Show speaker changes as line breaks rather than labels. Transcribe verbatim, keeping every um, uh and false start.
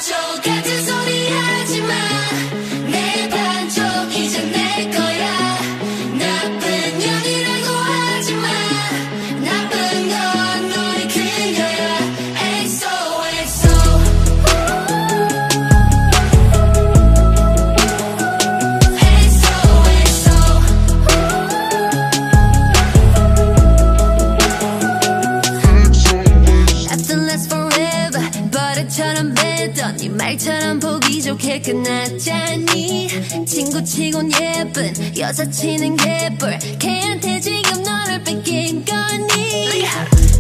반쪽 같은 소리 하지마. 내 반쪽 이제 내 거야. 나쁜 년이라고 하지마. 나쁜 건 너의 그녀야. 엑소 엑소. 처럼 뱉던 네 말처럼 보기 좋게 끝났잖니. 친구치곤 예쁜 여사친은 개뿔. 걔한테 지금 너를 뺏긴 거니.